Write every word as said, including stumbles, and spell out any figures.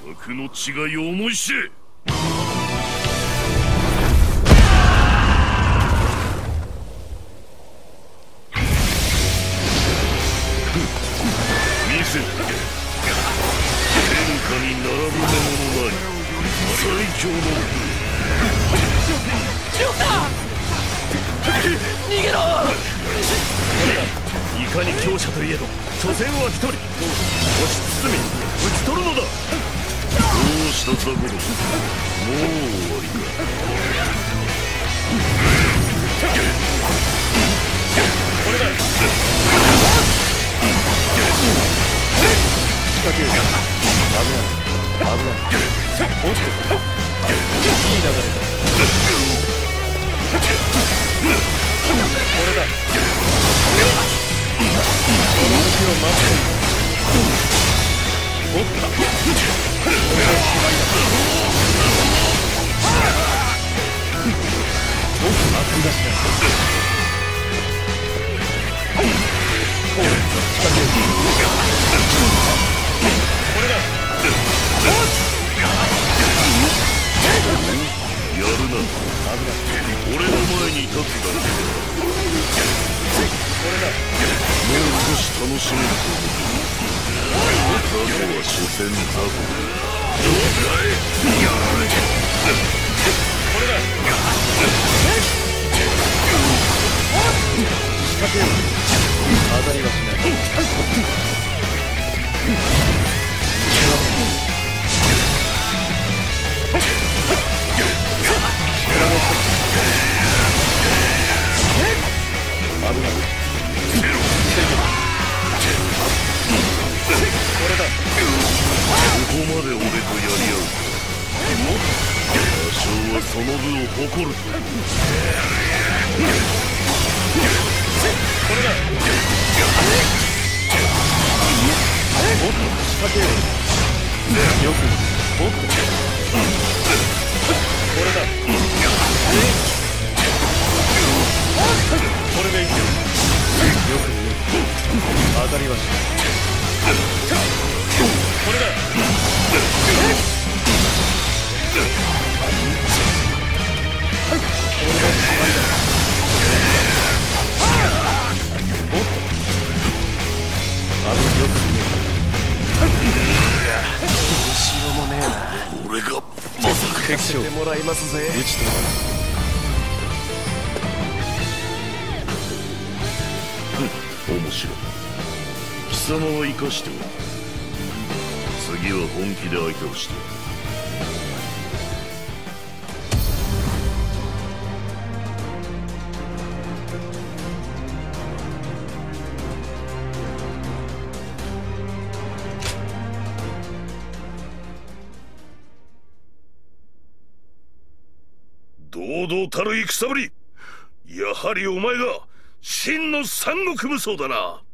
悪の違いを思い知れ。見せて天下に並ぶものない最強のジョータ逃げろ。 いかに強者といえど所詮は一人。押し包み討ち取るのだ。どうしたザコども、もう終わりか。これだ。仕掛ける。危ない危ない。おっといい流れだ。これだ。この時を待っている。おった。これが芝居だ。おっと熱い出しだ。こう仕掛ける。これだ。やるな。俺の前に立つだけ。これだ。もう少し楽しめると思う。ザコは所詮ザコだ。どうかい。これだ。仕掛けよう。当たりはしない。危ない。これだ。ここまで俺とやり合う。多少はその分を誇ると。これだ。おっと仕掛けよう。よくおっとこれだ。これでいいよ。よく当たりはしない。これだ。これが芝居だ。おっとあのよく見えた。どうしようもねえな。俺がまさか敵将てもらいますぜ。打ち取る。面白い。貴様は生かしておる。次は本気で相手をして。堂々たる戦ぶり。やはりお前が真の三国無双だな。